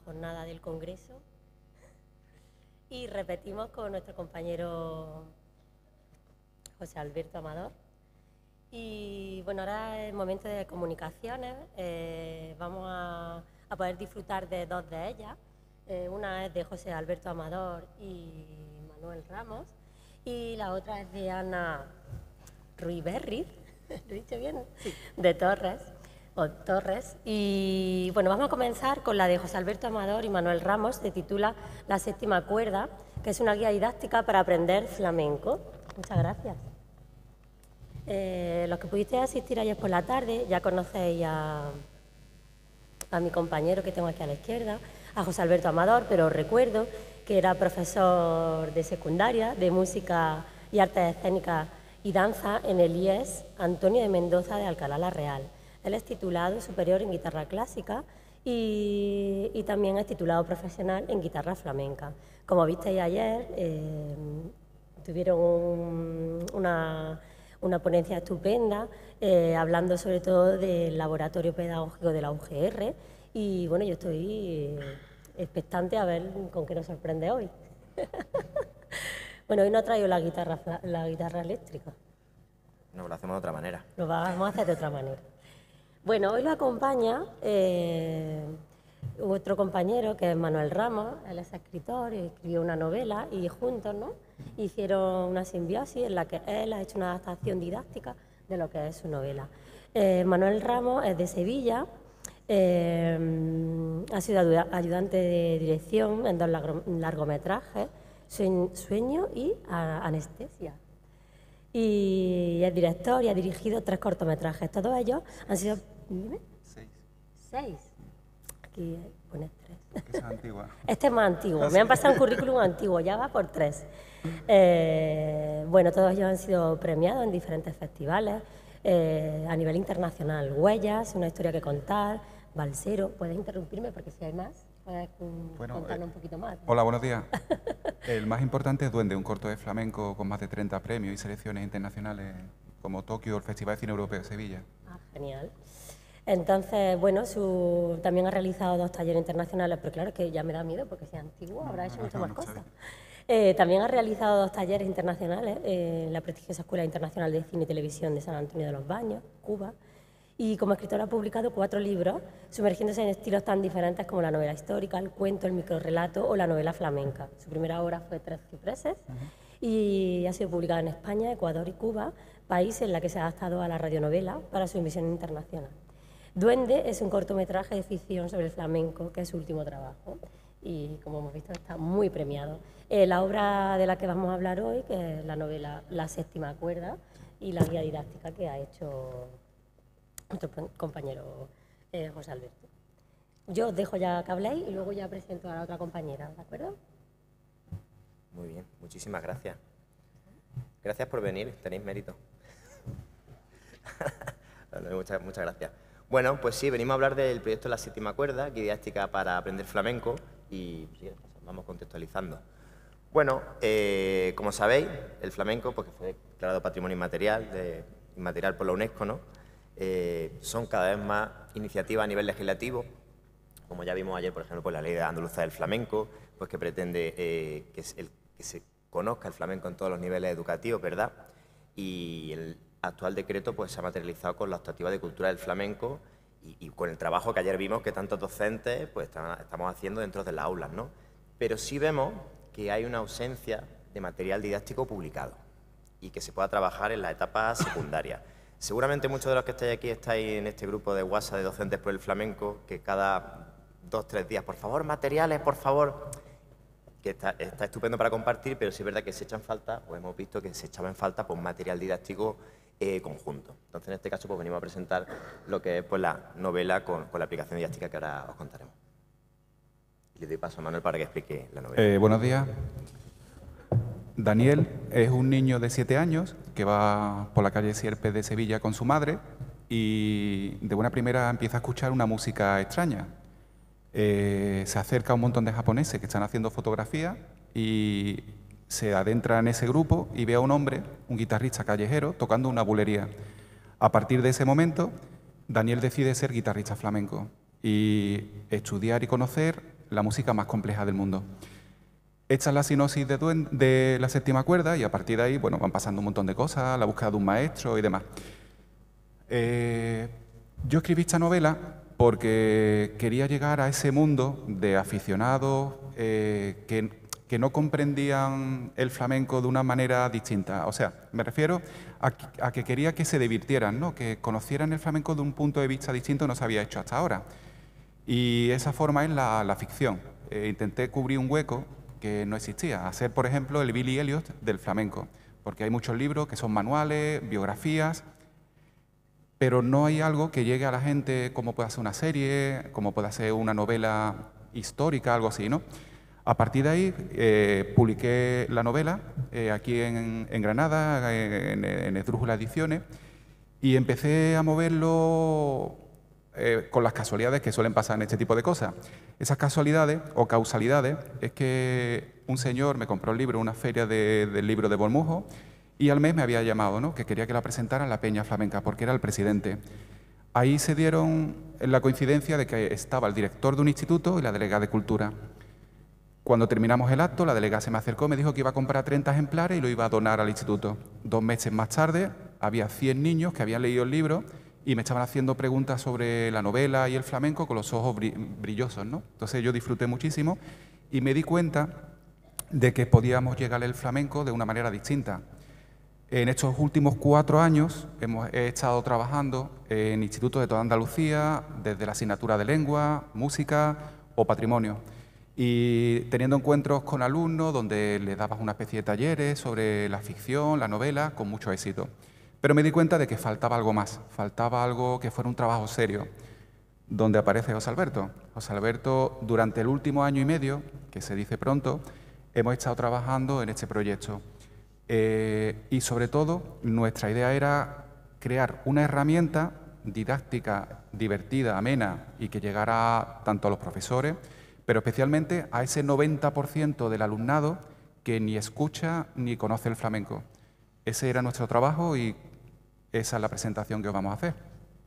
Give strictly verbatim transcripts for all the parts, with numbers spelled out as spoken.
jornada del Congreso y repetimos con nuestro compañero José Alberto Amador. Y bueno, ahora es momento de comunicaciones, eh, vamos a, a poder disfrutar de dos de ellas. Eh, una es de José Alberto Amador y Manuel Ramos y la otra es de Ana Ruiberri, ¿lo he dicho bien? Sí. De Torres. O Torres. Y bueno, vamos a comenzar con la de José Alberto Amador y Manuel Ramos, se titula La séptima cuerda, que es una guía didáctica para aprender flamenco. Muchas gracias. Eh, los que pudisteis asistir ayer por la tarde ya conocéis a, a mi compañero que tengo aquí a la izquierda, a José Alberto Amador, pero os recuerdo que era profesor de secundaria de música y artes escénicas y danza en el I E S Antonio de Mendoza de Alcalá la Real. Él es titulado superior en guitarra clásica y, y también es titulado profesional en guitarra flamenca. Como visteis ayer, eh, tuvieron un, una, una ponencia estupenda, eh, hablando sobre todo del laboratorio pedagógico de la U G R y bueno, yo estoy expectante a ver con qué nos sorprende hoy. Bueno, hoy no ha traído la guitarra, la guitarra eléctrica. No, lo hacemos de otra manera. Lo vamos a hacer de otra manera. Bueno, hoy lo acompaña eh, otro compañero que es Manuel Ramos, él es escritor y escribió una novela y juntos, ¿no?, hicieron una simbiosis en la que él ha hecho una adaptación didáctica de lo que es su novela. Eh, Manuel Ramos es de Sevilla, eh, ha sido ayudante de dirección en dos largometrajes, Sueño y Anestesia. Y es director y ha dirigido tres cortometrajes. Todos ellos han sido... ¿Dime? Seis. Seis. Aquí pones tres. Porque es antigua. Este es más antiguo. Me han pasado un currículum antiguo, ya va por tres. Eh, bueno, todos ellos han sido premiados en diferentes festivales eh, a nivel internacional. Huellas, Una historia que contar, Balsero. Puedes interrumpirme porque si hay más, puedes bueno, contarnos eh, un poquito más. Hola, buenos días. El más importante es Duende, un corto de flamenco con más de treinta premios y selecciones internacionales como Tokio, el Festival de Cine Europeo de Sevilla. Ah, genial. Entonces, bueno, su, también ha realizado dos talleres internacionales, pero claro, es que ya me da miedo porque si es antiguo habrá hecho no, muchas no, más no, cosas. Eh, también ha realizado dos talleres internacionales en la prestigiosa Escuela Internacional de Cine y Televisión de San Antonio de los Baños, Cuba. Y como escritor ha publicado cuatro libros, sumergiéndose en estilos tan diferentes como la novela histórica, el cuento, el microrrelato o la novela flamenca. Su primera obra fue Tres cipreses uh-huh. y ha sido publicada en España, Ecuador y Cuba, país en la que se ha adaptado a la radionovela para su emisión internacional. Duende es un cortometraje de ficción sobre el flamenco, que es su último trabajo, y como hemos visto está muy premiado. Eh, la obra de la que vamos a hablar hoy, que es la novela La séptima cuerda, y la guía didáctica que ha hecho nuestro compañero eh, José Alberto. Yo os dejo ya que habléis y luego ya presento a la otra compañera, ¿de acuerdo? Muy bien, muchísimas gracias. Gracias por venir, tenéis mérito. Bueno, muchas, muchas gracias. Bueno, pues sí, venimos a hablar del proyecto La séptima cuerda, guía didáctica para aprender flamenco y sí, vamos contextualizando. Bueno, eh, como sabéis, el flamenco, pues, que fue declarado Patrimonio Inmaterial, de, inmaterial por la UNESCO, ¿no? Eh, son cada vez más iniciativas a nivel legislativo, como ya vimos ayer, por ejemplo, pues la Ley Andaluza del Flamenco, pues que pretende eh, que, el, que se conozca el flamenco en todos los niveles educativos, ¿verdad? Y el actual decreto pues se ha materializado con la optativa de cultura del flamenco y, y con el trabajo que ayer vimos que tantos docentes pues están, estamos haciendo dentro de las aulas, ¿no? Pero sí vemos que hay una ausencia de material didáctico publicado y que se pueda trabajar en la etapa secundaria. Seguramente muchos de los que estáis aquí estáis en este grupo de WhatsApp de docentes por el flamenco, que cada dos, tres días, por favor, materiales, por favor, que está, está estupendo para compartir, pero sí es verdad que se echan falta, pues hemos visto que se echaba en falta pues, material didáctico eh, conjunto. Entonces, en este caso, pues venimos a presentar lo que es pues, la novela con, con la aplicación didáctica que ahora os contaremos. Y le doy paso a Manuel para que explique la novela. Eh, buenos días. Daniel es un niño de siete años que va por la calle Sierpes de Sevilla con su madre y de buena primera empieza a escuchar una música extraña. Eh, se acerca a un montón de japoneses que están haciendo fotografías y se adentra en ese grupo y ve a un hombre, un guitarrista callejero, tocando una bulería. A partir de ese momento, Daniel decide ser guitarrista flamenco y estudiar y conocer la música más compleja del mundo. Esta es la sinopsis de, Duen- de La séptima cuerda y a partir de ahí, bueno, van pasando un montón de cosas, la búsqueda de un maestro y demás. Eh, yo escribí esta novela porque quería llegar a ese mundo de aficionados eh, que, que no comprendían el flamenco de una manera distinta. O sea, me refiero a, a que quería que se divirtieran, ¿no? Que conocieran el flamenco de un punto de vista distinto que no se había hecho hasta ahora. Y esa forma es la, la ficción. Eh, intenté cubrir un hueco que no existía, hacer, por ejemplo, el Billy Elliot del flamenco, porque hay muchos libros que son manuales, biografías, pero no hay algo que llegue a la gente como puede ser una serie, como puede ser una novela histórica, algo así, ¿no? A partir de ahí eh, publiqué la novela eh, aquí en, en Granada, en, en Esdrújula Ediciones, y empecé a moverlo eh, con las casualidades que suelen pasar en este tipo de cosas. Esas casualidades o causalidades es que un señor me compró el libro en una feria de, del libro de Bormujo y al mes me había llamado, ¿no? Que quería que la presentara en la Peña Flamenca porque era el presidente. Ahí se dieron la coincidencia de que estaba el director de un instituto y la delegada de Cultura. Cuando terminamos el acto, la delegada se me acercó, me dijo que iba a comprar treinta ejemplares y lo iba a donar al instituto. Dos meses más tarde, había cien niños que habían leído el libro y me estaban haciendo preguntas sobre la novela y el flamenco con los ojos brillosos, ¿no? Entonces yo disfruté muchísimo y me di cuenta de que podíamos llegar al flamenco de una manera distinta. En estos últimos cuatro años hemos, he estado trabajando en institutos de toda Andalucía, desde la asignatura de lengua, música o patrimonio, y teniendo encuentros con alumnos donde les dabas una especie de talleres sobre la ficción, la novela, con mucho éxito. Pero me di cuenta de que faltaba algo más, faltaba algo que fuera un trabajo serio, donde aparece José Alberto. José Alberto, durante el último año y medio, que se dice pronto, hemos estado trabajando en este proyecto. Eh, y sobre todo, nuestra idea era crear una herramienta didáctica, divertida, amena y que llegara tanto a los profesores, pero especialmente a ese noventa por ciento del alumnado que ni escucha ni conoce el flamenco. Ese era nuestro trabajo y esa es la presentación que os vamos a hacer.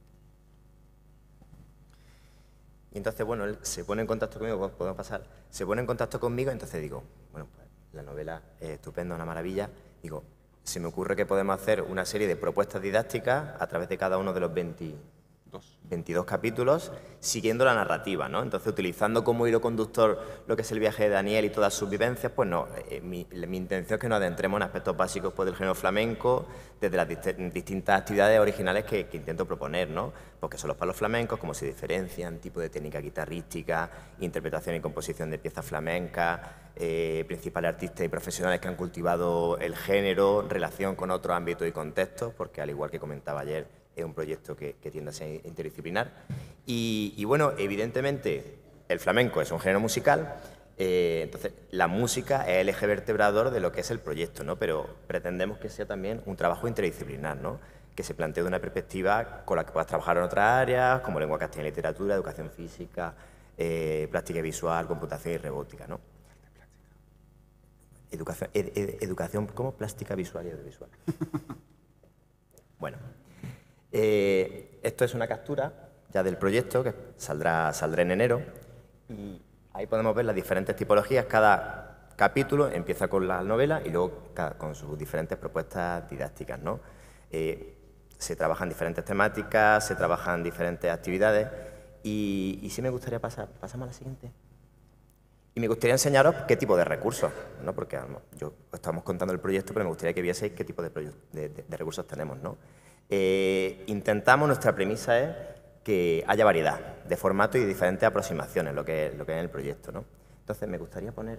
Y entonces, bueno, él se pone en contacto conmigo, podemos pasar, se pone en contacto conmigo, entonces digo, bueno, pues la novela es estupenda, una maravilla. Digo, se me ocurre que podemos hacer una serie de propuestas didácticas a través de cada uno de los veintidós capítulos, siguiendo la narrativa, ¿no? Entonces, utilizando como hilo conductor lo que es el viaje de Daniel y todas sus vivencias, pues no, eh, mi, mi intención es que nos adentremos en aspectos básicos pues, del género flamenco, desde las dist distintas actividades originales que, que intento proponer, ¿no? Porque son los palos flamencos, cómo se diferencian, tipo de técnica guitarrística, interpretación y composición de piezas flamencas, eh, principales artistas y profesionales que han cultivado el género, relación con otros ámbitos y contextos, porque al igual que comentaba ayer, es un proyecto que, que tiende a ser interdisciplinar. Y, y bueno, evidentemente, el flamenco es un género musical, eh, entonces la música es el eje vertebrador de lo que es el proyecto, ¿no? Pero pretendemos que sea también un trabajo interdisciplinar, ¿no? Que se plantee de una perspectiva con la que puedas trabajar en otras áreas, como lengua castellana y literatura, educación física, eh, plástica y visual, computación y robótica, ¿no? Educación, ed, ed, educación como plástica visual y audiovisual. Bueno. Eh, esto es una captura ya del proyecto que saldrá, saldrá en enero y ahí podemos ver las diferentes tipologías. Cada capítulo empieza con la novela y luego cada, con sus diferentes propuestas didácticas, ¿no? Eh, se trabajan diferentes temáticas, se trabajan diferentes actividades y, y sí me gustaría pasar, pasamos a la siguiente. Y me gustaría enseñaros qué tipo de recursos, ¿no? Porque yo estamos contando el proyecto, pero me gustaría que vieseis qué tipo de, de, de, de recursos tenemos, ¿no? Eh, intentamos, nuestra premisa es que haya variedad de formatos y diferentes aproximaciones, lo que, lo que es el proyecto, ¿no? Entonces, me gustaría poner...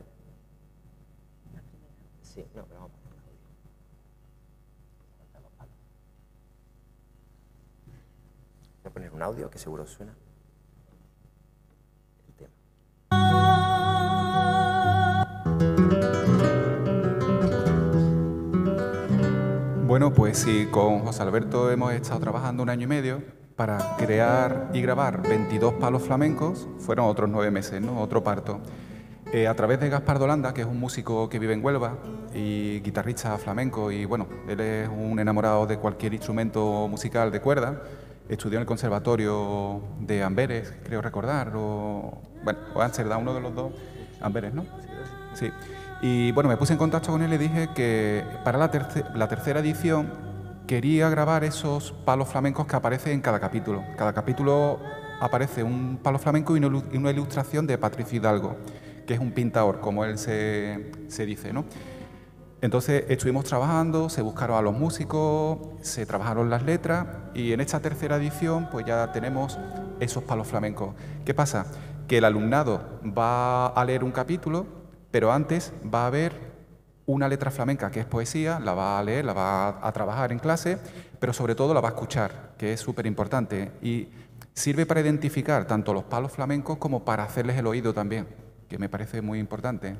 Sí, no, pero vamos a poner un audio. Voy a poner un audio que seguro suena. El tema. Bueno, pues sí, con José Alberto hemos estado trabajando un año y medio para crear y grabar veintidós palos flamencos. Fueron otros nueve meses, ¿no? Otro parto. Eh, a través de Gaspar Dolanda, que es un músico que vive en Huelva y guitarrista flamenco, y bueno, él es un enamorado de cualquier instrumento musical de cuerda, estudió en el Conservatorio de Amberes, creo recordar, o, bueno, o Ámsterdam, uno de los dos, Amberes, ¿no? Sí. Y bueno, me puse en contacto con él y le dije que para la, terce la tercera edición quería grabar esos palos flamencos que aparecen en cada capítulo. Cada capítulo aparece un palo flamenco y una ilustración de Patricio Hidalgo, que es un pintador, como él se, se dice, ¿no? Entonces estuvimos trabajando, se buscaron a los músicos, se trabajaron las letras y en esta tercera edición pues ya tenemos esos palos flamencos. ¿Qué pasa? Que el alumnado va a leer un capítulo, pero antes va a ver una letra flamenca que es poesía, la va a leer, la va a, a trabajar en clase, pero sobre todo la va a escuchar, que es súper importante y sirve para identificar tanto los palos flamencos como para hacerles el oído también, que me parece muy importante.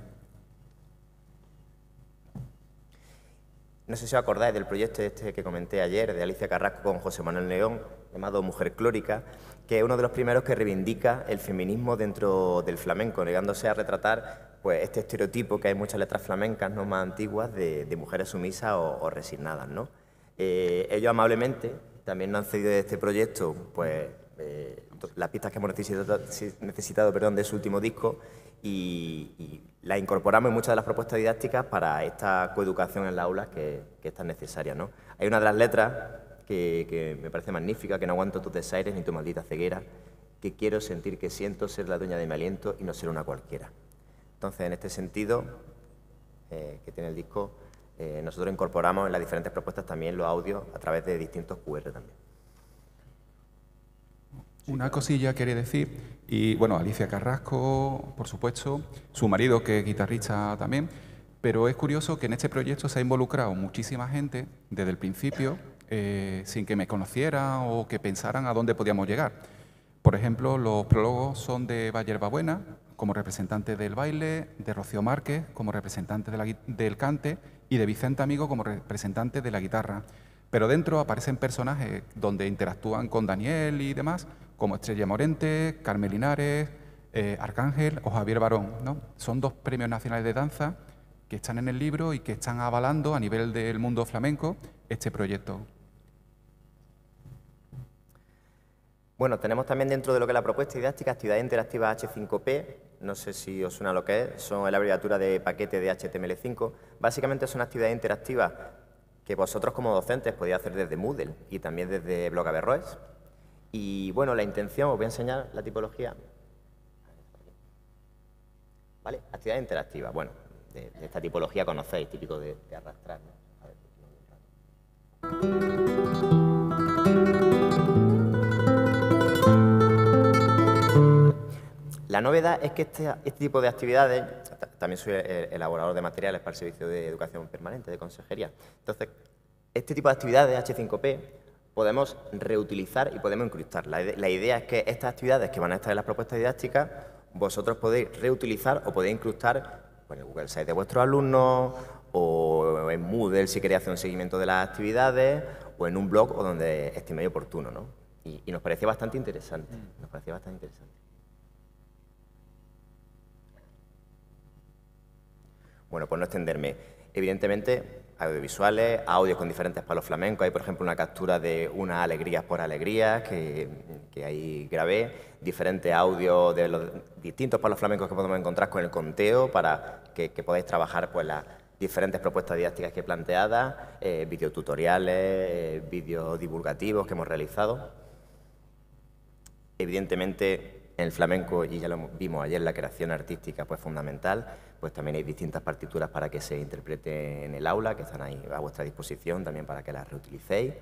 No sé si os acordáis del proyecto este que comenté ayer de Alicia Carrasco con José Manuel León, llamado Mujer Clórica, que es uno de los primeros que reivindica el feminismo dentro del flamenco, negándose a retratar pues, este estereotipo que hay en muchas letras flamencas no más antiguas de, de mujeres sumisas o, o resignadas, ¿no? Eh, ellos amablemente también nos han cedido de este proyecto pues, eh, las pistas que hemos necesitado, necesitado perdón, de su último disco y, y las incorporamos en muchas de las propuestas didácticas para esta coeducación en las aulas que, que es tan necesaria, ¿no? Hay una de las letras que, que me parece magnífica, que no aguanto tus desaires ni tu maldita ceguera, que quiero sentir que siento ser la dueña de mi aliento y no ser una cualquiera. Entonces, en este sentido eh, que tiene el disco, eh, nosotros incorporamos en las diferentes propuestas también los audios a través de distintos cu erre también. Una cosilla quería decir, y bueno, Alicia Carrasco, por supuesto, su marido que es guitarrista también, pero es curioso que en este proyecto se ha involucrado muchísima gente desde el principio, eh, sin que me conocieran o que pensaran a dónde podíamos llegar. Por ejemplo, los prólogos son de Bayer Babuena, como representante del baile, de Rocío Márquez como representante de la, del cante y de Vicente Amigo como representante de la guitarra. Pero dentro aparecen personajes donde interactúan con Daniel y demás, como Estrella Morente, Carmen Linares, eh, Arcángel o Javier Barón, ¿no? Son dos premios nacionales de danza que están en el libro y que están avalando a nivel del mundo flamenco este proyecto. Bueno, tenemos también dentro de lo que es la propuesta didáctica actividades interactivas hache cinco pe, no sé si os suena lo que es, son la abreviatura de paquete de hache te eme ele cinco. Básicamente son actividades interactivas que vosotros como docentes podéis hacer desde Moodle y también desde Blog Averroes. Y bueno, la intención, os voy a enseñar la tipología. ¿Vale? Actividad interactiva. Bueno, de, de esta tipología conocéis, típico de, de arrastrar, ¿no? A ver, la novedad es que este, este tipo de actividades, también soy el elaborador de materiales para el Servicio de Educación Permanente de Consejería, entonces, este tipo de actividades hache cinco pe podemos reutilizar y podemos incrustar. La, la idea es que estas actividades que van a estar en las propuestas didácticas, vosotros podéis reutilizar o podéis incrustar en el Google Site de vuestros alumnos o en Moodle si queréis hacer un seguimiento de las actividades o en un blog o donde estiméis oportuno, ¿no? Y, y nos parecía bastante interesante, nos parecía bastante interesante. Bueno, por no extenderme, evidentemente, audiovisuales, audios con diferentes palos flamencos. Hay, por ejemplo, una captura de unas alegrías por alegrías que, que ahí grabé, diferentes audios de los distintos palos flamencos que podemos encontrar con el conteo para que, que podáis trabajar pues, las diferentes propuestas didácticas que he planteadas, eh, videotutoriales, eh, vídeos divulgativos que hemos realizado. Evidentemente, en el flamenco, y ya lo vimos ayer, la creación artística pues fundamental, pues también hay distintas partituras para que se interprete en el aula, que están ahí a vuestra disposición también para que las reutilicéis.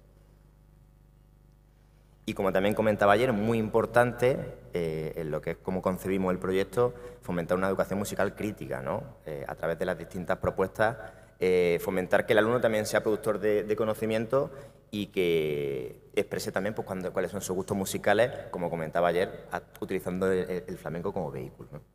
Y como también comentaba ayer, muy importante eh, en lo que es cómo concebimos el proyecto, fomentar una educación musical crítica, ¿no? Eh, a través de las distintas propuestas, eh, fomentar que el alumno también sea productor de, de conocimiento y que exprese también pues, cuando, cuáles son sus gustos musicales, como comentaba ayer, a, utilizando el, el flamenco como vehículo, ¿no?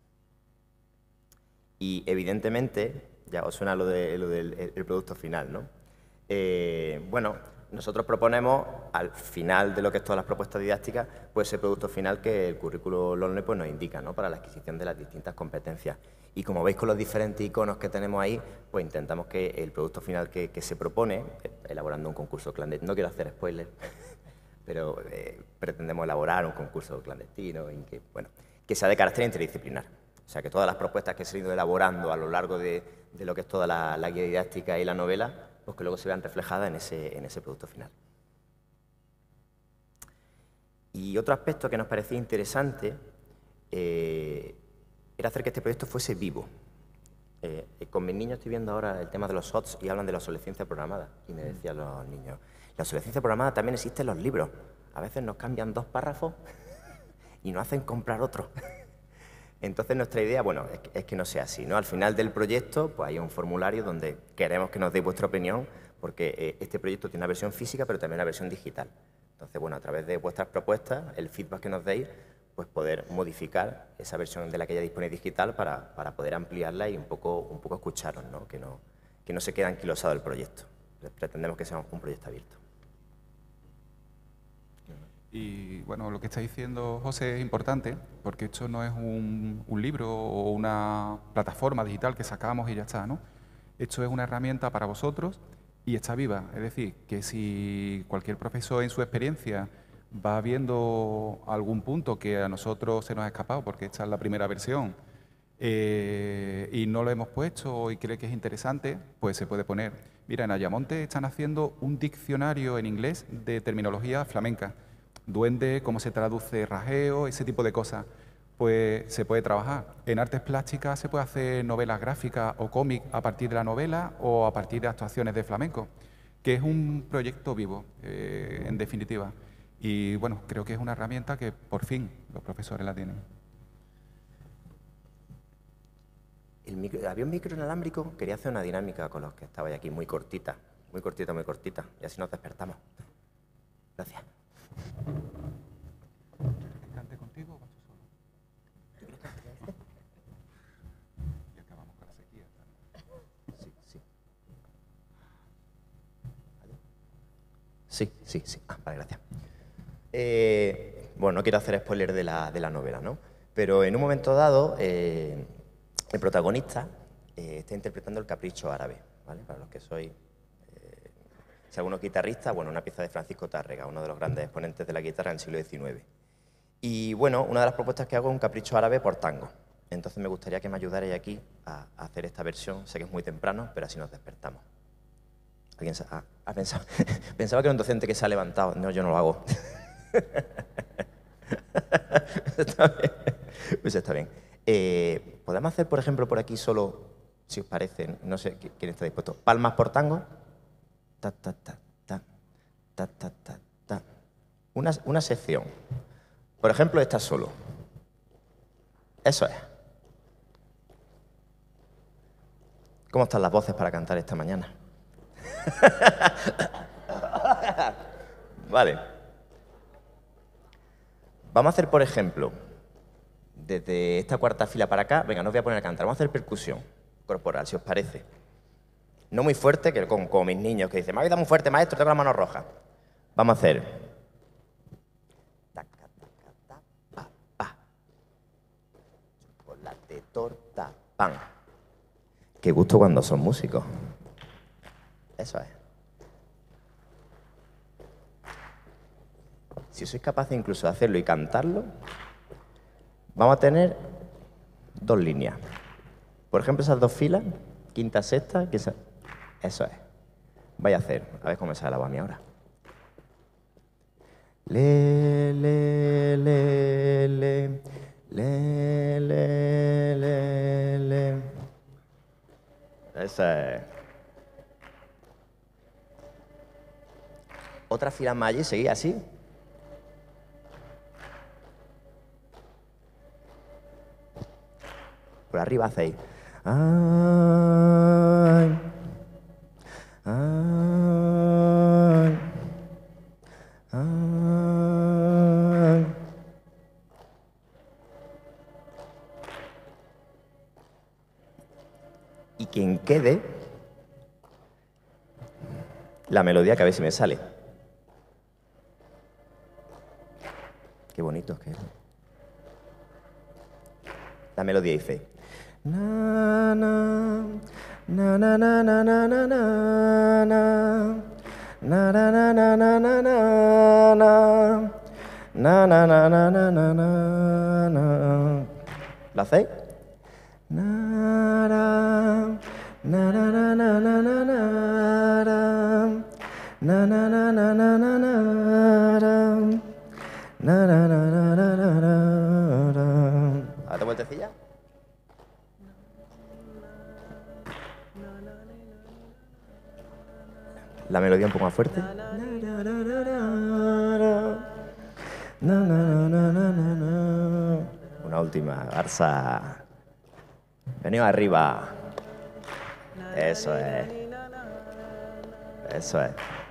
Y evidentemente, ya os suena lo, de, lo del el, el producto final, ¿no? Eh, bueno, nosotros proponemos al final de lo que es todas las propuestas didácticas, pues ese producto final que el currículo LOMLOE pues, nos indica, ¿no? Para la adquisición de las distintas competencias. Y como veis con los diferentes iconos que tenemos ahí, pues intentamos que el producto final que, que se propone, elaborando un concurso clandestino, no quiero hacer spoiler, pero eh, pretendemos elaborar un concurso clandestino en que, bueno, que sea de carácter interdisciplinar. O sea, que todas las propuestas que se han ido elaborando a lo largo de, de lo que es toda la, la guía didáctica y la novela, pues que luego se vean reflejadas en ese, en ese producto final. Y otro aspecto que nos parecía interesante eh, era hacer que este proyecto fuese vivo. Eh, con mis niños estoy viendo ahora el tema de los S O Ts y hablan de la obsolescencia programada. Y me decían los niños, la obsolescencia programada también existe en los libros. A veces nos cambian dos párrafos y nos hacen comprar otro. Entonces nuestra idea, bueno, es que, es que no sea así, ¿no? Al final del proyecto pues hay un formulario donde queremos que nos deis vuestra opinión, porque eh, este proyecto tiene una versión física pero también una versión digital. Entonces, bueno, a través de vuestras propuestas, el feedback que nos deis, pues poder modificar esa versión de la que ya dispone digital para, para poder ampliarla y un poco, un poco escucharos, ¿no? Que no, que no se quede anquilosado el proyecto. Pretendemos que sea un proyecto abierto. Y bueno, lo que está diciendo José es importante, porque esto no es un, un libro o una plataforma digital que sacamos y ya está, ¿no? Esto es una herramienta para vosotros y está viva. Es decir, que si cualquier profesor en su experiencia va viendo algún punto que a nosotros se nos ha escapado, porque esta es la primera versión, eh, y no lo hemos puesto y cree que es interesante, pues se puede poner. Mira, en Ayamonte están haciendo un diccionario en inglés de terminología flamenca. Duende, cómo se traduce rajeo, ese tipo de cosas, pues se puede trabajar. En artes plásticas se puede hacer novelas gráficas o cómic a partir de la novela o a partir de actuaciones de flamenco, que es un proyecto vivo, eh, en definitiva. Y bueno, creo que es una herramienta que por fin los profesores la tienen. El micro, había un micro inalámbrico, quería hacer una dinámica con los que estabais aquí, muy cortita, muy cortita, muy cortita, y así nos despertamos. Gracias. ¿Quieres que cante contigo o vas tú solo? Y acabamos con la sequía. Sí, sí. Sí, sí, sí. Ah, vale, gracias. Eh, bueno, no quiero hacer spoiler de la, de la novela, ¿no? Pero en un momento dado, eh, el protagonista eh, está interpretando el Capricho Árabe, ¿vale? Para los que sois... Si alguno es guitarrista, bueno, una pieza de Francisco Tárrega, uno de los grandes exponentes de la guitarra en el siglo diecinueve. Y bueno, una de las propuestas que hago es un capricho árabe por tango. Entonces me gustaría que me ayudarais aquí a, a hacer esta versión. Sé que es muy temprano, pero así nos despertamos. ¿Alguien se, ah, ha pensado? Pensaba que era un docente que se ha levantado. No, yo no lo hago. Está bien. Pues está bien. Eh, ¿Podemos hacer, por ejemplo, por aquí solo, si os parece, no sé quién está dispuesto, palmas por tango? Ta, ta, ta, ta, ta, ta, ta, ta. Una, una sección. Por ejemplo, esta solo. Eso es. ¿Cómo están las voces para cantar esta mañana? Vale. Vamos a hacer, por ejemplo, desde esta cuarta fila para acá, venga, no os voy a poner a cantar, vamos a hacer percusión corporal, si os parece. No muy fuerte, que como, como mis niños que dicen, me habéis dado muy fuerte, maestro, tengo la mano roja. Vamos a hacer. Taca, taca, ta, pa, pa. Chocolate, torta, pan. Qué gusto cuando son músicos. Eso es. Si sois capaces incluso de hacerlo y cantarlo, vamos a tener dos líneas. Por ejemplo, esas dos filas, quinta, sexta, que esa... Eso es. Voy a hacer, a ver cómo me sale la voz a mí ahora. Le, le, le, le, le, le, le, le. Eso es. Otra fila más allí, seguía así. Por arriba hacéis. Ay, ay, ay. Y quien quede, la melodía que a ver si me sale. Qué bonito es que es. La melodía dice. Na, na, na, na, na, na, na, na, na, Na na na na na na na na. Na na na na na na na na. ¿Lo hacéis? Na na na na na na na na na. Na na na na na na na. Na na na na na na na. ¿Otra vueltecilla? La melodía un poco más fuerte. Una última, Garza. Venido arriba. Eso es. Eso es.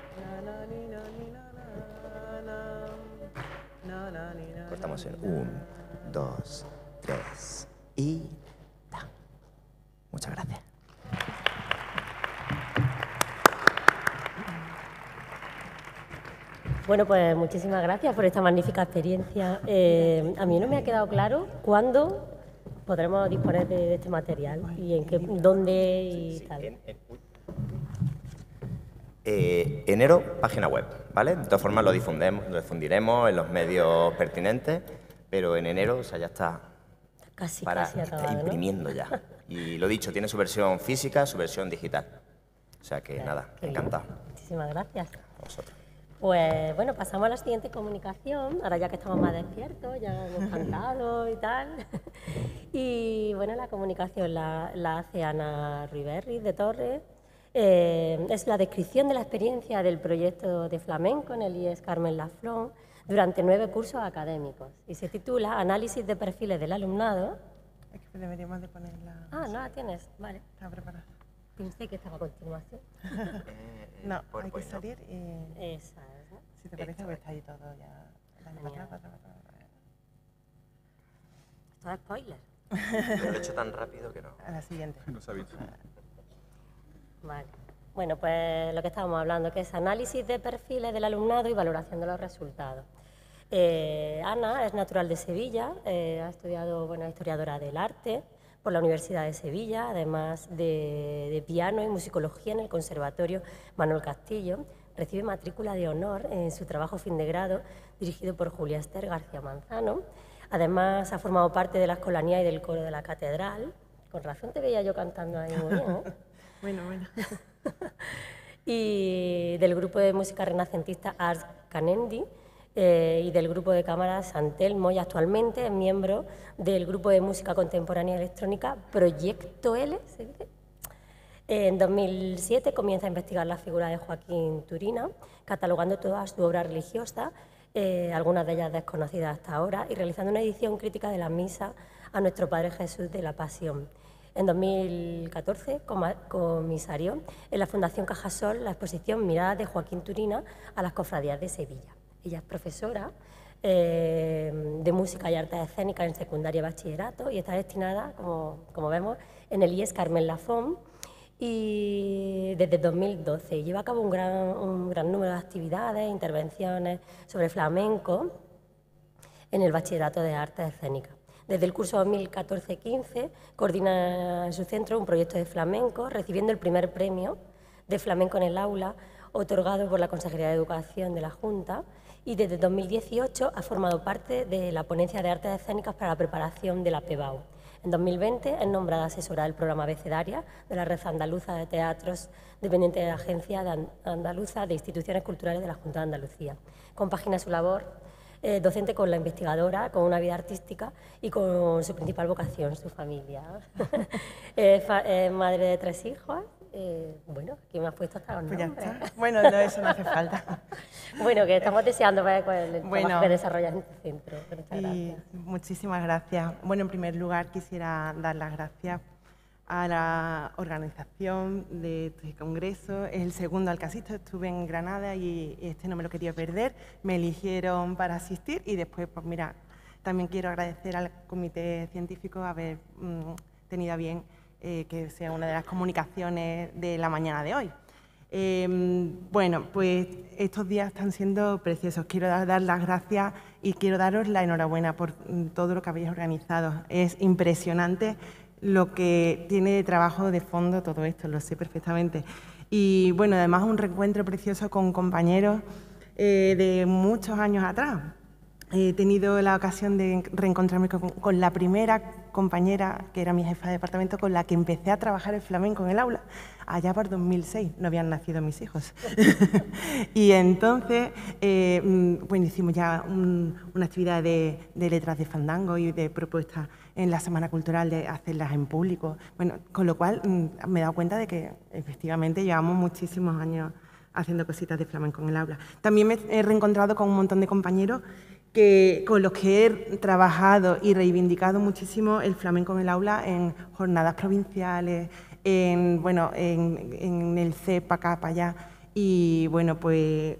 Cortamos en un, dos, tres y... ¡tam! Muchas gracias. Bueno, pues muchísimas gracias por esta magnífica experiencia. Eh, a mí no me ha quedado claro cuándo podremos disponer de, de este material y en qué, dónde y Sí, tal. en, en, eh, enero, página web, ¿vale? De todas formas lo difundemos, lo difundiremos en los medios pertinentes, pero en enero, o sea, ya está Casi, para casi está acabado, ¿no? imprimiendo ya. Y lo dicho, tiene su versión física, su versión digital. O sea que nada, Qué bien. encantado. Muchísimas gracias. A vosotros. Pues bueno, pasamos a la siguiente comunicación, ahora ya que estamos más despiertos, ya hemos cantado y tal. Y bueno, la comunicación la, la hace Ana Ruiberri de Torres. Eh, es la descripción de la experiencia del proyecto de flamenco en el I E S Carmen Laflón durante nueve cursos académicos y se titula Análisis de perfiles del alumnado. Es que deberíamos de ponerla... Ah, no la tienes, vale. Está preparada. Pensé que estaba a continuación. No, Por- hay que pues no. salir y... Esa es, ¿no? Si te parece, pues está ahí todo ya... Dale, para atrás, para atrás, para atrás. Esto es spoiler. Lo he hecho tan rápido que no. A la siguiente. No se ha visto. Vale. Bueno, pues lo que estábamos hablando, que es análisis de perfiles del alumnado y valoración de los resultados. Eh, Ana es natural de Sevilla, eh, ha estudiado, bueno, es historiadora del arte por la Universidad de Sevilla, además de, de piano y musicología en el Conservatorio Manuel Castillo. Recibe matrícula de honor en su trabajo fin de grado, dirigido por Julia Ester García Manzano. Además, ha formado parte de la escolanía y del coro de la catedral. Con razón te veía yo cantando ahí muy bien, ¿eh? Bueno, bueno. Y del grupo de música renacentista Ars Canendi eh, y del grupo de cámara San Telmo, y actualmente es miembro del grupo de música contemporánea electrónica Proyecto L. ¿Se dice? En dos mil siete comienza a investigar la figura de Joaquín Turina, catalogando toda su obra religiosa, eh, algunas de ellas desconocidas hasta ahora, y realizando una edición crítica de la misa a nuestro Padre Jesús de la Pasión. En dos mil catorce comisarió en la Fundación Cajasol la exposición Miradas de Joaquín Turina a las cofradías de Sevilla. Ella es profesora eh, de música y artes escénicas en secundaria y bachillerato y está destinada, como, como vemos, en el I E S Carmen Lafón y desde dos mil doce lleva a cabo un gran, un gran número de actividades, intervenciones sobre flamenco en el bachillerato de artes escénicas. Desde el curso dos mil catorce quince coordina en su centro un proyecto de flamenco, recibiendo el primer premio de flamenco en el aula, otorgado por la Consejería de Educación de la Junta, y desde dos mil dieciocho ha formado parte de la ponencia de artes escénicas para la preparación de la P E B A U. En dos mil veinte es nombrada asesora del programa Abecedaria de la Red Andaluza de Teatros, dependiente de la Agencia de Andaluza de Instituciones Culturales de la Junta de Andalucía. Compagina su labor Eh, docente con la investigadora, con una vida artística y con su principal vocación, su familia. Es eh, madre de tres hijos. Eh, bueno, aquí me has puesto hasta los Pues ya nombres. está. Bueno, no, eso no hace falta. Bueno, que estamos deseando ver cuál es el Bueno. trabajo que desarrollas en tu centro. Muchas Y gracias. muchísimas gracias. Bueno, en primer lugar quisiera dar las gracias a la organización de este congreso. Es el segundo al que asisto, estuve en Granada y este no me lo quería perder. Me eligieron para asistir y después, pues mira, también quiero agradecer al comité científico haber mm, tenido a bien eh, que sea una de las comunicaciones de la mañana de hoy. Eh, bueno, pues estos días están siendo preciosos. Quiero dar, dar las gracias y quiero daros la enhorabuena por mm, todo lo que habéis organizado. Es impresionante lo que tiene de trabajo de fondo todo esto, lo sé perfectamente. Y bueno, además un reencuentro precioso con compañeros eh, de muchos años atrás. He tenido la ocasión de reencontrarme con, con la primera compañera, que era mi jefa de departamento, con la que empecé a trabajar el flamenco en el aula, allá por dos mil seis, no habían nacido mis hijos. Y entonces, eh, bueno, hicimos ya un, una actividad de, de letras de fandango y de propuestas en la Semana Cultural, de hacerlas en público. Bueno, con lo cual me he dado cuenta de que efectivamente llevamos muchísimos años haciendo cositas de flamenco en el aula. También me he reencontrado con un montón de compañeros que, con los que he trabajado y reivindicado muchísimo el flamenco en el aula en jornadas provinciales, en, bueno, en, en el C E P acá, para allá. Y bueno, pues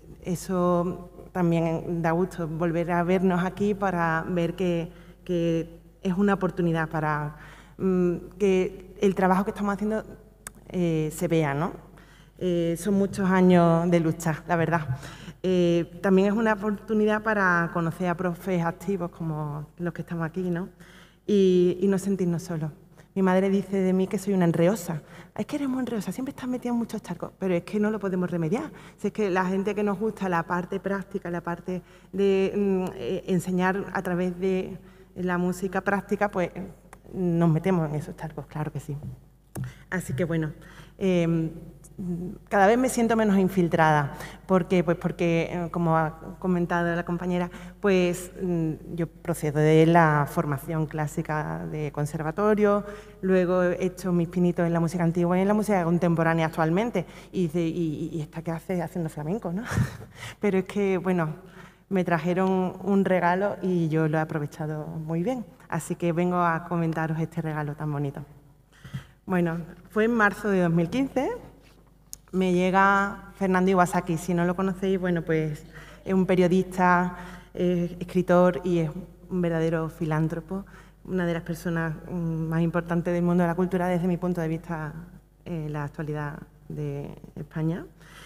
eso también da gusto, volver a vernos aquí para ver que, que es una oportunidad para um, que el trabajo que estamos haciendo eh, se vea, ¿no? Eh, son muchos años de lucha, la verdad. Eh, también es una oportunidad para conocer a profes activos como los que estamos aquí, ¿no? Y, y no sentirnos solos. Mi madre dice de mí que soy una enreosa. Es que eres muy enreosa, siempre estás metida en muchos charcos, pero es que no lo podemos remediar. Si es que la gente que nos gusta la parte práctica, la parte de mm, eh, enseñar a través de la música práctica, pues nos metemos en esos charcos, claro que sí. Así que bueno, eh, cada vez me siento menos infiltrada, porque, pues porque, como ha comentado la compañera, pues yo procedo de la formación clásica de conservatorio, luego he hecho mis pinitos en la música antigua y en la música contemporánea actualmente, y dice, ¿y, y esta qué hace haciendo flamenco, no? Pero es que, bueno, me trajeron un regalo y yo lo he aprovechado muy bien, así que vengo a comentaros este regalo tan bonito. Bueno, fue en marzo de dos mil quince. Me llega Fernando Iwasaki. Si no lo conocéis, bueno, pues es un periodista, es escritor y es un verdadero filántropo, una de las personas más importantes del mundo de la cultura desde mi punto de vista en la actualidad de España.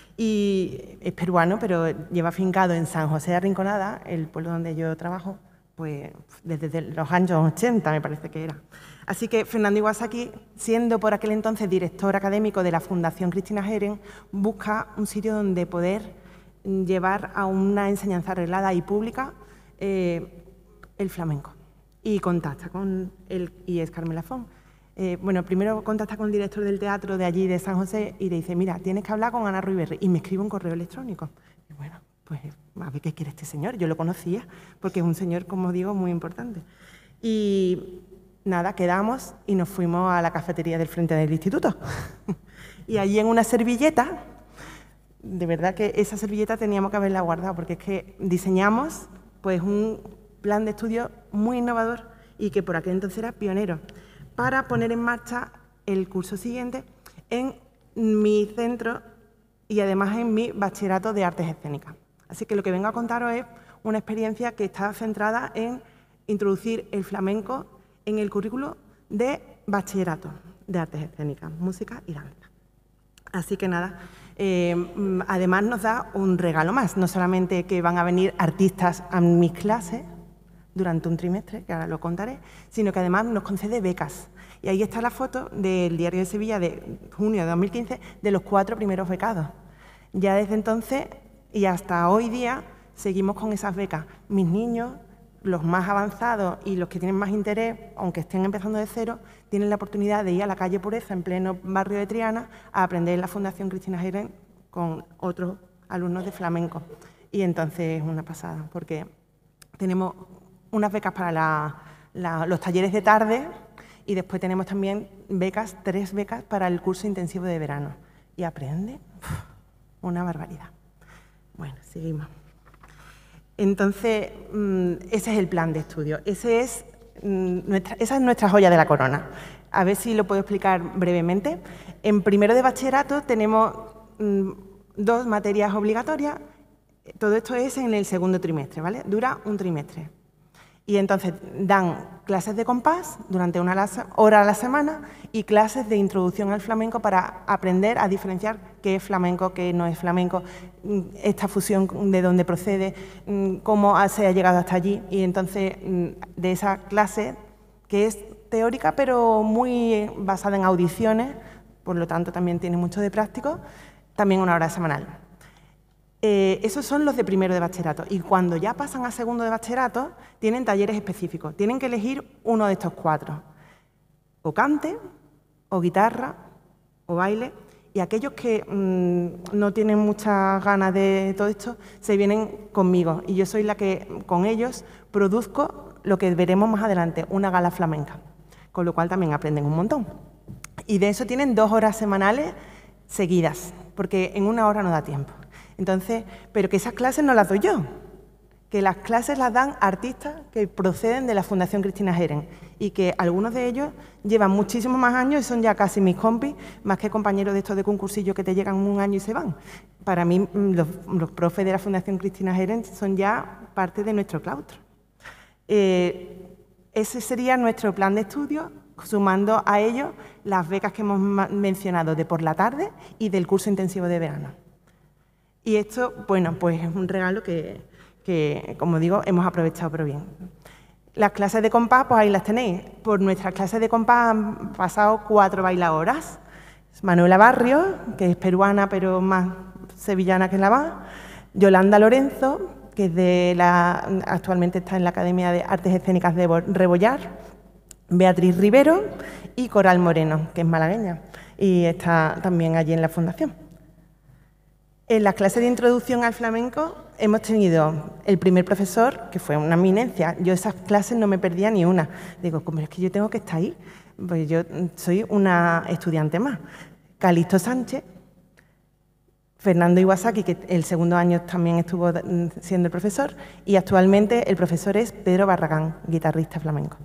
Y es peruano, pero lleva afincado en San José de Arrinconada, el pueblo donde yo trabajo, pues desde los años ochenta, me parece que era. Así que Fernando Iwasaki, siendo por aquel entonces director académico de la Fundación Cristina Geren, busca un sitio donde poder llevar a una enseñanza arreglada y pública eh, el flamenco. Y contacta con él, y es Carmen Lafón. Eh, bueno, primero contacta con el director del teatro de allí, de San José, y le dice, mira, tienes que hablar con Ana Ruiberri. Y me escribe un correo electrónico. Y bueno, pues a ver qué quiere este señor. Yo lo conocía, porque es un señor, como digo, muy importante. Y nada, quedamos y nos fuimos a la cafetería del frente del instituto. Y allí en una servilleta, de verdad que esa servilleta teníamos que haberla guardado, porque es que diseñamos pues un plan de estudio muy innovador y que por aquel entonces era pionero, para poner en marcha el curso siguiente en mi centro y además en mi bachillerato de artes escénicas. Así que lo que vengo a contaros es una experiencia que está centrada en introducir el flamenco en el currículo de bachillerato de artes escénicas, música y danza. Así que nada, eh, además nos da un regalo más, no solamente que van a venir artistas a mis clases durante un trimestre, que ahora lo contaré, sino que además nos concede becas. Y ahí está la foto del Diario de Sevilla de junio de dos mil quince de los cuatro primeros becados. Ya desde entonces y hasta hoy día seguimos con esas becas. Mis niños, los más avanzados y los que tienen más interés, aunque estén empezando de cero, tienen la oportunidad de ir a la calle Pureza, en pleno barrio de Triana, a aprender en la Fundación Cristina Geren con otros alumnos de flamenco. Y entonces es una pasada, porque tenemos unas becas para la, la, los talleres de tarde y después tenemos también becas, tres becas para el curso intensivo de verano. Y aprende uf, una barbaridad. Bueno, seguimos. Entonces, ese es el plan de estudio, ese es nuestra, esa es nuestra joya de la corona. A ver si lo puedo explicar brevemente. En primero de bachillerato tenemos dos materias obligatorias, todo esto es en el segundo trimestre, ¿vale? Dura un trimestre. Y entonces dan clases de compás durante una hora a la semana y clases de introducción al flamenco para aprender a diferenciar qué es flamenco, qué no es flamenco, esta fusión de dónde procede, cómo se ha llegado hasta allí. Y entonces de esa clase, que es teórica pero muy basada en audiciones, por lo tanto también tiene mucho de práctico, también una hora semanal. Eh, esos son los de primero de bachillerato y cuando ya pasan a segundo de bachillerato tienen talleres específicos, tienen que elegir uno de estos cuatro, o cante, o guitarra, o baile, y aquellos que mmm, no tienen muchas ganas de todo esto se vienen conmigo y yo soy la que con ellos produzco lo que veremos más adelante, una gala flamenca, con lo cual también aprenden un montón. Y de eso tienen dos horas semanales seguidas, porque en una hora no da tiempo. Entonces, pero que esas clases no las doy yo, que las clases las dan artistas que proceden de la Fundación Cristina Geren y que algunos de ellos llevan muchísimos más años y son ya casi mis compis, más que compañeros de estos de concursillo que te llegan un año y se van. Para mí, los, los profes de la Fundación Cristina Geren son ya parte de nuestro claustro. Eh, ese sería nuestro plan de estudio, sumando a ello las becas que hemos mencionado de por la tarde y del curso intensivo de verano. Y esto, bueno, pues es un regalo que, que, como digo, hemos aprovechado pero bien. Las clases de compás, pues ahí las tenéis. Por nuestras clases de compás han pasado cuatro bailadoras. Manuela Barrios, que es peruana pero más sevillana que la más. Yolanda Lorenzo, que es de la, actualmente está en la Academia de Artes Escénicas de Rebollar. Beatriz Rivero y Coral Moreno, que es malagueña y está también allí en la Fundación. En las clases de introducción al flamenco hemos tenido el primer profesor, que fue una eminencia. Yo esas clases no me perdía ni una. Digo, ¿cómo es que yo tengo que estar ahí? Pues yo soy una estudiante más. Calixto Sánchez, Fernando Iwasaki, que el segundo año también estuvo siendo el profesor, y actualmente el profesor es Pedro Barragán, guitarrista flamenco.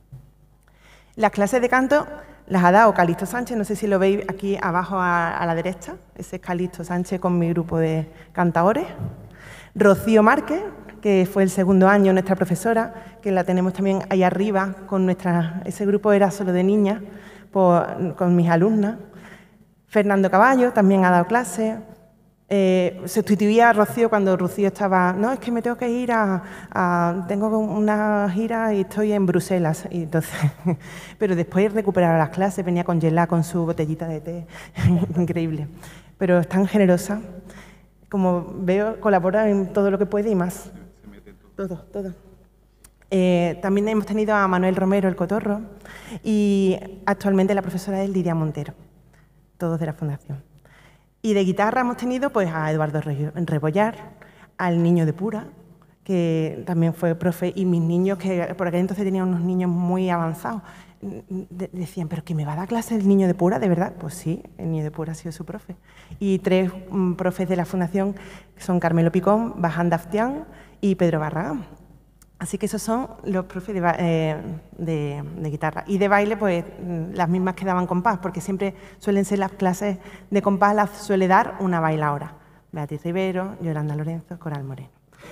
Las clases de canto las ha dado Calixto Sánchez, no sé si lo veis aquí abajo a, a la derecha, ese es Calixto Sánchez con mi grupo de cantadores. Rocío Márquez, que fue el segundo año nuestra profesora, que la tenemos también ahí arriba, con nuestra, ese grupo era solo de niñas, por, con mis alumnas. Fernando Caballo también ha dado clases. Eh, sustituía a Rocío cuando Rocío estaba, no, es que me tengo que ir a, a tengo una gira y estoy en Bruselas, y entonces, pero después recuperar las clases, venía con Yela con su botellita de té, increíble, pero es tan generosa, como veo, colabora en todo lo que puede y más, todo, todo. Eh, también hemos tenido a Manuel Romero, el cotorro, y actualmente la profesora es Lidia Montero, todos de la Fundación. Y de guitarra hemos tenido pues, a Eduardo Rebollar, al Niño de Pura, que también fue profe, y mis niños, que por aquel entonces tenían unos niños muy avanzados, de decían, ¿pero que me va a dar clase el Niño de Pura, de verdad? Pues sí, el Niño de Pura ha sido su profe. Y tres um, profes de la Fundación, que son Carmelo Picón, Bajan Daftián y Pedro Barragán. Así que esos son los profes de, eh, de, de guitarra. Y de baile, pues las mismas que daban compás, porque siempre suelen ser las clases de compás, las suele dar una bailaora. Beatriz Rivero, Yolanda Lorenzo, Coral Moreno.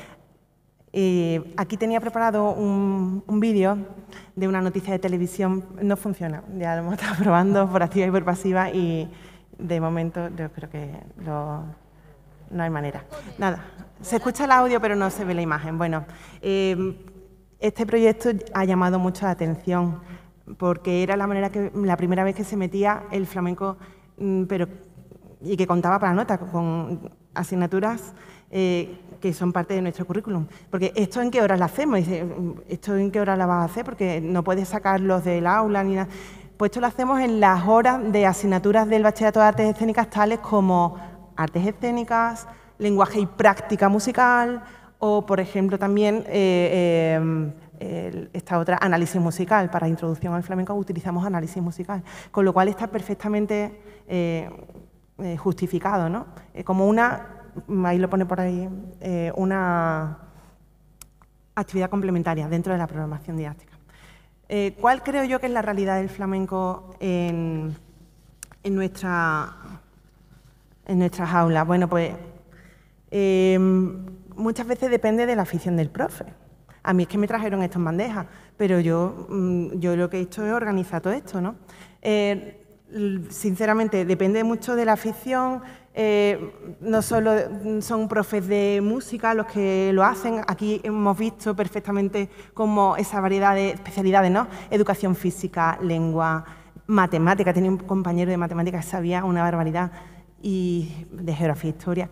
Y aquí tenía preparado un, un vídeo de una noticia de televisión. No funciona, ya lo hemos estado probando por activa y por pasiva y de momento yo creo que lo, no hay manera. Nada. Se escucha el audio, pero no se ve la imagen. Bueno, eh, este proyecto ha llamado mucho la atención porque era la manera que la primera vez que se metía el flamenco, pero y que contaba para nota con asignaturas eh, que son parte de nuestro currículum. Porque ¿esto en qué horas lo hacemos? Dice, ¿esto en qué horas la vas a hacer? Porque no puedes sacarlos del aula ni nada. Pues esto lo hacemos en las horas de asignaturas del Bachillerato de Artes Escénicas, tales como artes escénicas, lenguaje y práctica musical, o, por ejemplo, también eh, eh, esta otra, análisis musical. Para introducción al flamenco utilizamos análisis musical, con lo cual está perfectamente eh, eh, justificado, ¿no? Eh, como una, ahí lo pone por ahí, eh, una actividad complementaria dentro de la programación didáctica. Eh, ¿Cuál creo yo que es la realidad del flamenco en, en, nuestra, en nuestras aulas? Bueno, pues Eh, muchas veces depende de la afición del profe. A mí es que me trajeron esto en bandeja, pero yo, yo lo que he hecho es organizar todo esto, ¿no? Eh, sinceramente, depende mucho de la afición. Eh, no solo son profes de música los que lo hacen, aquí hemos visto perfectamente cómo esa variedad de especialidades, ¿no? Educación física, lengua, matemática, tenía un compañero de matemáticas que sabía una barbaridad, y de geografía e historia.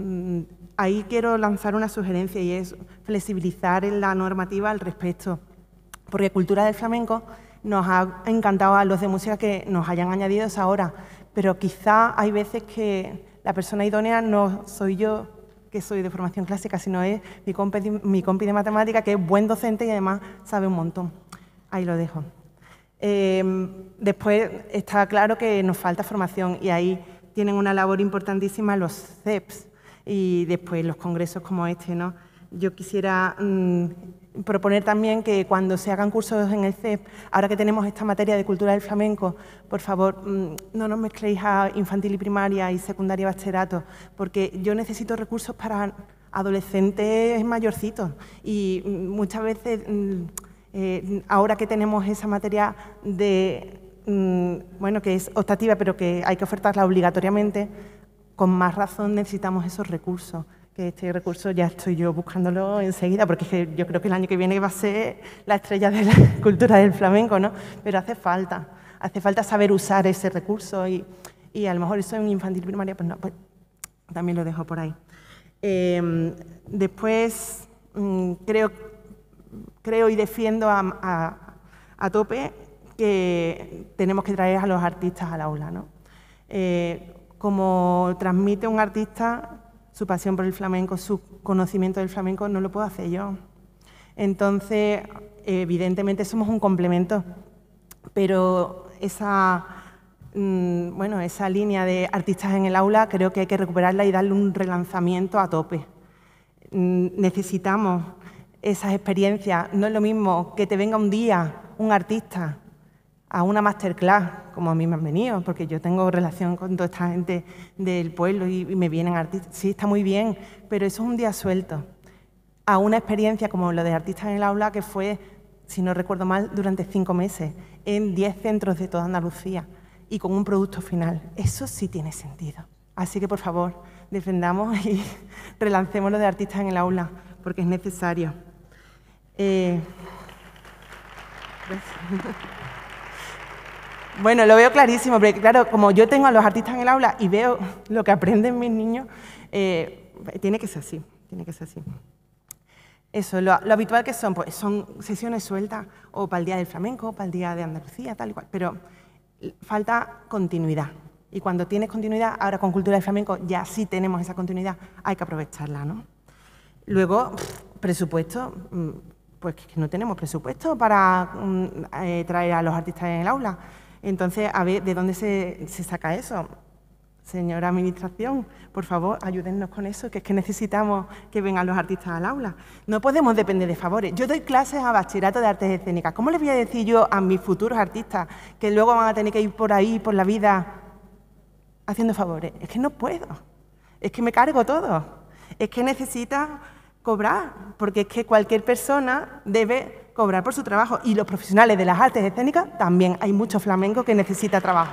Ahí quiero lanzar una sugerencia y es flexibilizar la normativa al respecto, porque Cultura del Flamenco nos ha encantado a los de música que nos hayan añadido esa hora, pero quizá hay veces que la persona idónea no soy yo, que soy de formación clásica, sino es mi compi, mi compi de matemática, que es buen docente y además sabe un montón. Ahí lo dejo. Eh, después está claro que nos falta formación y ahí tienen una labor importantísima los C E Ps y después los congresos como este, ¿no? Yo quisiera mmm, proponer también que cuando se hagan cursos en el C E P, ahora que tenemos esta materia de cultura del flamenco, por favor, mmm, no nos mezcléis a infantil y primaria y secundaria y bachillerato, porque yo necesito recursos para adolescentes mayorcitos y mmm, muchas veces, mmm, eh, ahora que tenemos esa materia de, mmm, bueno, que es optativa, pero que hay que ofertarla obligatoriamente, con más razón necesitamos esos recursos. Que este recurso ya estoy yo buscándolo enseguida, porque es que yo creo que el año que viene va a ser la estrella de la cultura del flamenco, ¿no? Pero hace falta, hace falta saber usar ese recurso y, y a lo mejor eso en infantil primaria, pues no, pues también lo dejo por ahí. Eh, después, mmm, creo, creo y defiendo a, a, a tope que tenemos que traer a los artistas al aula, ¿no? Eh, como transmite un artista su pasión por el flamenco, su conocimiento del flamenco, no lo puedo hacer yo. Entonces, evidentemente somos un complemento, pero esa, mmm, bueno, esa línea de artistas en el aula creo que hay que recuperarla y darle un relanzamiento a tope. Mm, necesitamos esas experiencias. No es lo mismo que te venga un día un artista a una masterclass, como a mí me han venido, porque yo tengo relación con toda esta gente del pueblo y, y me vienen artistas. Sí, está muy bien, pero eso es un día suelto. A una experiencia como lo de Artistas en el Aula, que fue, si no recuerdo mal, durante cinco meses, en diez centros de toda Andalucía y con un producto final. Eso sí tiene sentido. Así que, por favor, defendamos y relancemos lo de Artistas en el Aula, porque es necesario. Eh... Bueno, lo veo clarísimo, porque claro, como yo tengo a los artistas en el aula y veo lo que aprenden mis niños, eh, tiene que ser así, tiene que ser así. Eso, lo, lo habitual que son, pues son sesiones sueltas, o para el Día del Flamenco, o para el Día de Andalucía, tal y cual, pero falta continuidad. Y cuando tienes continuidad, ahora con Cultura del Flamenco ya sí tenemos esa continuidad, hay que aprovecharla, ¿no? Luego, presupuesto, pues que no tenemos presupuesto para eh, traer a los artistas en el aula. Entonces, a ver, ¿de dónde se, se saca eso? Señora Administración, por favor, ayúdennos con eso, que es que necesitamos que vengan los artistas al aula. No podemos depender de favores. Yo doy clases a bachillerato de artes escénicas. ¿Cómo les voy a decir yo a mis futuros artistas que luego van a tener que ir por ahí, por la vida, haciendo favores? Es que no puedo. Es que me cargo todo. Es que necesita cobrar, porque es que cualquier persona debe cobrar por su trabajo y los profesionales de las artes escénicas también. Hay mucho flamenco que necesita trabajo.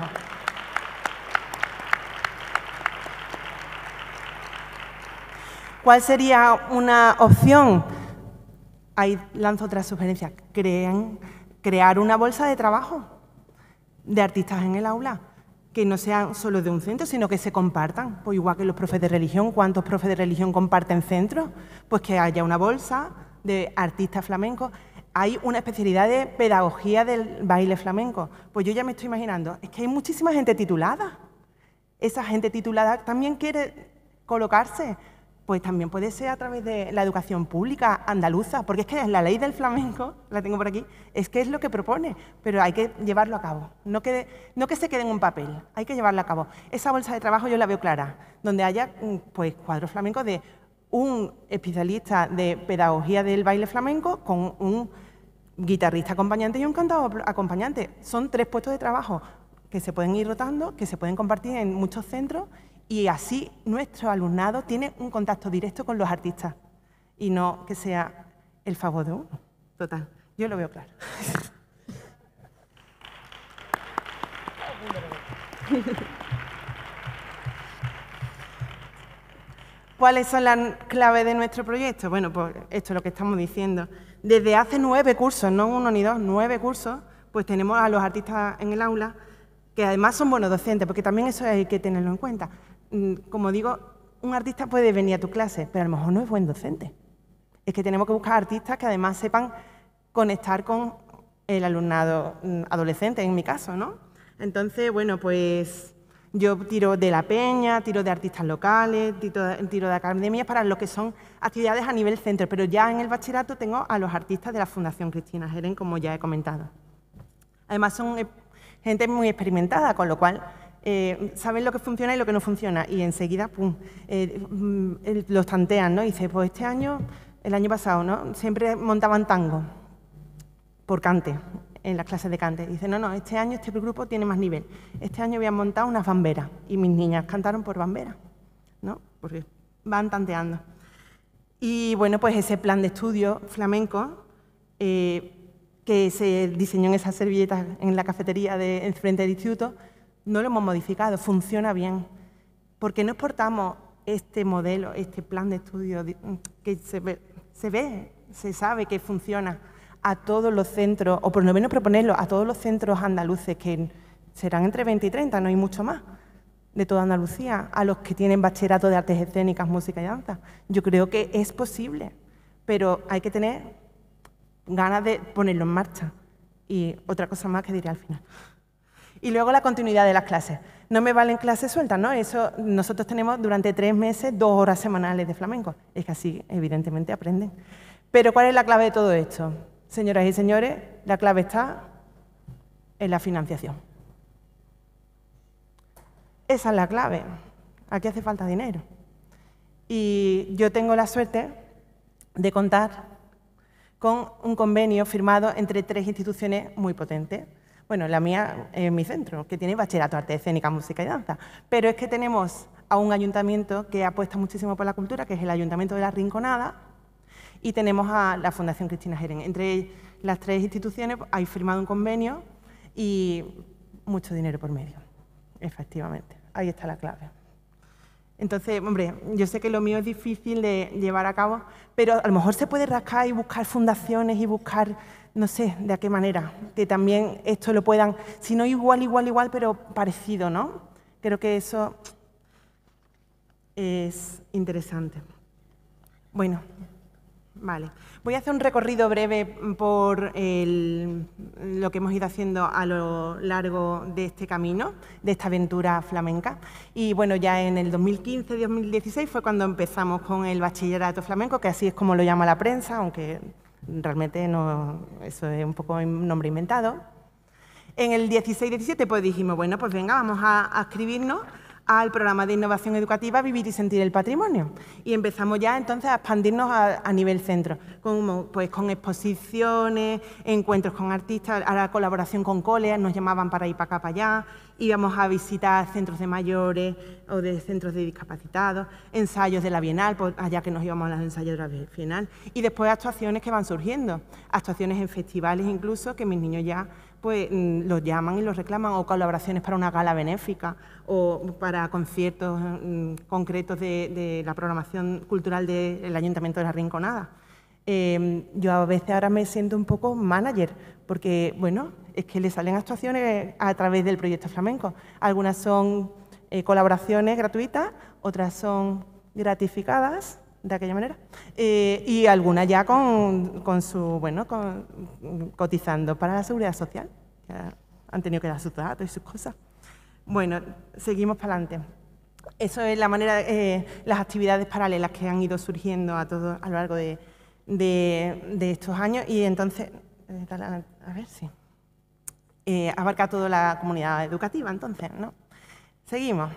¿Cuál sería una opción? Ahí lanzo otra sugerencia. Crean, crear una bolsa de trabajo de artistas en el aula, que no sean solo de un centro, sino que se compartan. Pues igual que los profes de religión, ¿cuántos profes de religión comparten centros? Pues que haya una bolsa de artistas flamencos. Hay una especialidad de pedagogía del baile flamenco. Pues yo ya me estoy imaginando, es que hay muchísima gente titulada. Esa gente titulada también quiere colocarse. Pues también puede ser a través de la educación pública andaluza, porque es que la ley del flamenco, la tengo por aquí, es que es lo que propone, pero hay que llevarlo a cabo. No que, no que se quede en un papel, hay que llevarlo a cabo. Esa bolsa de trabajo yo la veo clara, donde haya pues, cuadros flamencos de un especialista de pedagogía del baile flamenco con un guitarrista acompañante y un cantador acompañante. Son tres puestos de trabajo que se pueden ir rotando, que se pueden compartir en muchos centros y así nuestro alumnado tiene un contacto directo con los artistas y no que sea el favor de uno. Total, yo lo veo claro. ¿Cuáles son las claves de nuestro proyecto? Bueno, pues esto es lo que estamos diciendo. Desde hace nueve cursos, no uno ni dos, nueve cursos, pues tenemos a los artistas en el aula que además son buenos docentes, porque también eso hay que tenerlo en cuenta. Como digo, un artista puede venir a tu clase, pero a lo mejor no es buen docente. Es que tenemos que buscar artistas que además sepan conectar con el alumnado adolescente, en mi caso, ¿no? Entonces, bueno, pues yo tiro de la peña, tiro de artistas locales, tiro de, tiro de academias para lo que son actividades a nivel centro, pero ya en el bachillerato tengo a los artistas de la Fundación Cristina Jerén, como ya he comentado. Además son gente muy experimentada, con lo cual eh, saben lo que funciona y lo que no funciona, y enseguida pum, eh, eh, los tantean, ¿no? Y dice, pues este año, el año pasado, ¿no? Siempre montaban tango por cante, en las clases de cante. Dice, no, no, este año este grupo tiene más nivel. Este año habían montado unas bamberas y mis niñas cantaron por bamberas, ¿no? Porque van tanteando. Y bueno, pues ese plan de estudio flamenco eh, que se diseñó en esas servilletas en la cafetería de enfrente del instituto, no lo hemos modificado, funciona bien. ¿Por qué no exportamos este modelo, este plan de estudio que se ve, se ve, se sabe que funciona a todos los centros, o por lo menos proponerlo a todos los centros andaluces, que serán entre veinte y treinta, no hay mucho más, de toda Andalucía, a los que tienen bachillerato de artes escénicas, música y danza? Yo creo que es posible, pero hay que tener ganas de ponerlo en marcha. Y otra cosa más que diré al final. Y luego la continuidad de las clases. No me valen clases sueltas, ¿no? Eso nosotros tenemos durante tres meses dos horas semanales de flamenco. Es que así, evidentemente, aprenden. Pero ¿cuál es la clave de todo esto? Señoras y señores, la clave está en la financiación. Esa es la clave. Aquí hace falta dinero. Y yo tengo la suerte de contar con un convenio firmado entre tres instituciones muy potentes. Bueno, la mía es mi centro, que tiene bachillerato, arte escénica, música y danza. Pero es que tenemos a un ayuntamiento que apuesta muchísimo por la cultura, que es el Ayuntamiento de La Rinconada, y tenemos a la Fundación Cristina Jerén. Entre las tres instituciones hay firmado un convenio y mucho dinero por medio, efectivamente. Ahí está la clave. Entonces, hombre, yo sé que lo mío es difícil de llevar a cabo, pero a lo mejor se puede rascar y buscar fundaciones y buscar, no sé, de a qué manera, que también esto lo puedan, si no igual, igual, igual, pero parecido, ¿no? Creo que eso es interesante. Bueno, vale. Voy a hacer un recorrido breve por el, lo que hemos ido haciendo a lo largo de este camino, de esta aventura flamenca. Y bueno, ya en el dos mil quince dos mil dieciséis fue cuando empezamos con el bachillerato flamenco, que así es como lo llama la prensa, aunque realmente no, eso es un poco un nombre inventado. En el dieciséis diecisiete pues dijimos, bueno, pues venga, vamos a, a inscribirnos al programa de innovación educativa Vivir y Sentir el Patrimonio. Y empezamos ya entonces a expandirnos a, a nivel centro, con, pues, con exposiciones, encuentros con artistas, a la colaboración con coles, nos llamaban para ir para acá, para allá, íbamos a visitar centros de mayores o de centros de discapacitados, ensayos de la Bienal, pues allá que nos íbamos a los ensayos de la Bienal, y después actuaciones que van surgiendo, actuaciones en festivales incluso, que mis niños ya pues los llaman y los reclaman, o colaboraciones para una gala benéfica o para conciertos mm, concretos de, de la programación cultural del Ayuntamiento de La Rinconada. Eh, yo a veces ahora me siento un poco manager, porque bueno, es que le salen actuaciones a través del proyecto flamenco. Algunas son eh, colaboraciones gratuitas, otras son gratificadas, de aquella manera, eh, y algunas ya con, con su, bueno, con, cotizando para la Seguridad Social, que han tenido que dar sus datos y sus cosas. Bueno, seguimos para adelante. Eso es la manera, eh, las actividades paralelas que han ido surgiendo a, todo, a lo largo de, de, de estos años, y entonces, a ver si, eh, abarca toda la comunidad educativa, entonces, ¿no? Seguimos.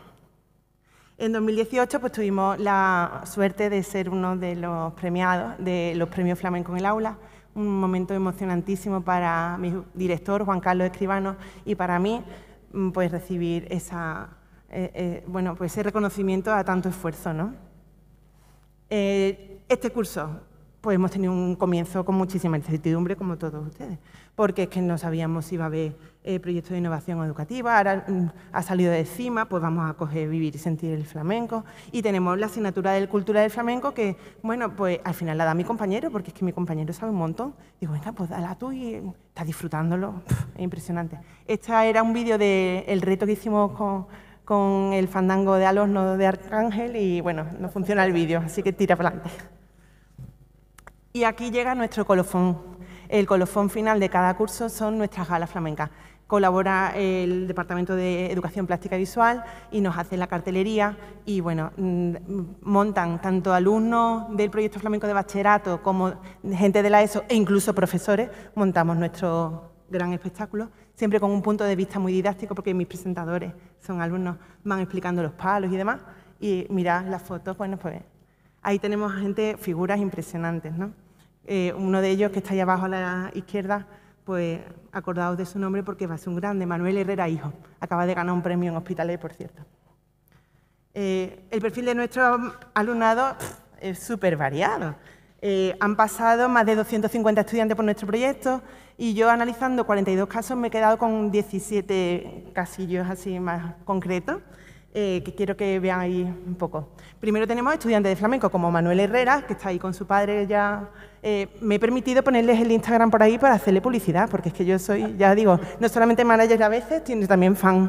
En dos mil dieciocho pues, tuvimos la suerte de ser uno de los premiados de los premios flamenco en el aula, un momento emocionantísimo para mi director, Juan Carlos Escribano, y para mí, pues recibir esa, eh, eh, bueno, pues, ese reconocimiento a tanto esfuerzo, ¿no? Eh, este curso pues hemos tenido un comienzo con muchísima incertidumbre, como todos ustedes, porque es que no sabíamos si iba a haber eh, proyectos de innovación educativa, ahora mm, ha salido de encima, pues vamos a coger Vivir y Sentir el Flamenco, y tenemos la asignatura de Cultura del Flamenco que, bueno, pues al final la da mi compañero, porque es que mi compañero sabe un montón. Digo, venga, pues dala tú y estás disfrutándolo, Pff, es impresionante. Este era un vídeo del reto que hicimos con, con el fandango de Al Horno de Arcángel y, bueno, no funciona el vídeo, así que tira para adelante. Y aquí llega nuestro colofón. El colofón final de cada curso son nuestras galas flamencas. Colabora el Departamento de Educación Plástica y Visual y nos hace la cartelería y, bueno, montan tanto alumnos del proyecto flamenco de bachillerato como gente de la ESO e incluso profesores, montamos nuestro gran espectáculo, siempre con un punto de vista muy didáctico porque mis presentadores son alumnos, van explicando los palos y demás. Y mirad las fotos, bueno, pues ahí tenemos gente, figuras impresionantes, ¿no? Eh, uno de ellos, que está ahí abajo a la izquierda, pues acordaos de su nombre porque va a ser un grande, Manuel Herrera Hijo. Acaba de ganar un premio en Hospitalet, por cierto. Eh, el perfil de nuestro alumnado pff, es súper variado. Eh, han pasado más de doscientos cincuenta estudiantes por nuestro proyecto y yo, analizando cuarenta y dos casos, me he quedado con diecisiete casillos así más concretos. Eh, que quiero que veáis un poco. Primero tenemos estudiantes de flamenco como Manuel Herrera, que está ahí con su padre ya. Eh, me he permitido ponerles el Instagram por ahí para hacerle publicidad, porque es que yo soy, ya digo, no solamente manager a veces, sino también fan.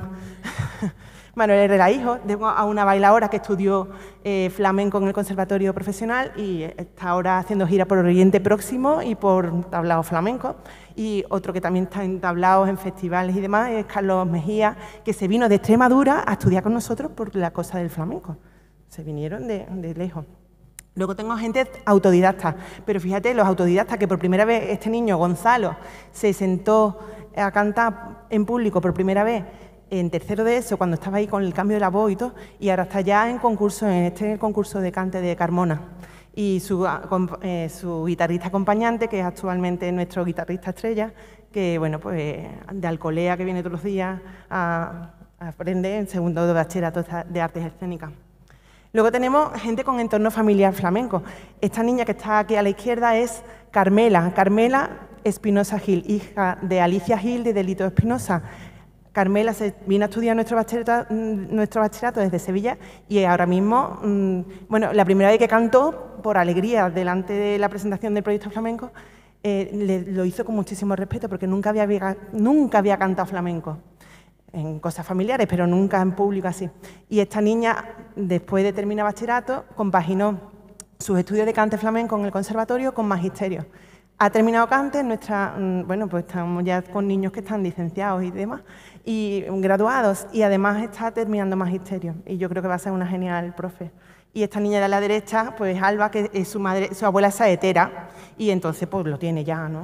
Manuel Herrera Hijo, tengo a una bailadora que estudió eh, flamenco en el Conservatorio Profesional y está ahora haciendo gira por Oriente Próximo y por tablaos flamencos. Y otro que también está en tablaos, en festivales y demás, es Carlos Mejía, que se vino de Extremadura a estudiar con nosotros por la cosa del flamenco. Se vinieron de, de lejos. Luego tengo gente autodidacta, pero fíjate, los autodidactas que por primera vez, este niño, Gonzalo, se sentó a cantar en público por primera vez en tercero de ESO, cuando estaba ahí con el cambio de la voz y todo, y ahora está ya en concurso, en este concurso de cante de Carmona. Y su, eh, su guitarrista acompañante, que es actualmente nuestro guitarrista estrella, que, bueno, pues de Alcolea, que viene todos los días a, a aprender en segundo de bachillerato de artes escénicas. Luego tenemos gente con entorno familiar flamenco. Esta niña que está aquí a la izquierda es Carmela, Carmela Espinosa Gil, hija de Alicia Gil de Delito Espinosa. Carmela se vino a estudiar nuestro bachillerato, nuestro bachillerato desde Sevilla y ahora mismo, bueno, la primera vez que cantó, por alegría, delante de la presentación del proyecto flamenco, eh, le, lo hizo con muchísimo respeto porque nunca había, nunca había cantado flamenco, en cosas familiares, pero nunca en público así. Y esta niña, después de terminar bachillerato, compaginó sus estudios de cante flamenco en el conservatorio con magisterio. Ha terminado cante, nuestra, bueno, pues estamos ya con niños que están licenciados y demás, y graduados, y además está terminando magisterio, y yo creo que va a ser una genial profe. Y esta niña de la derecha, pues Alba, que es su madre, su abuela es saetera, y entonces pues lo tiene ya, ¿no?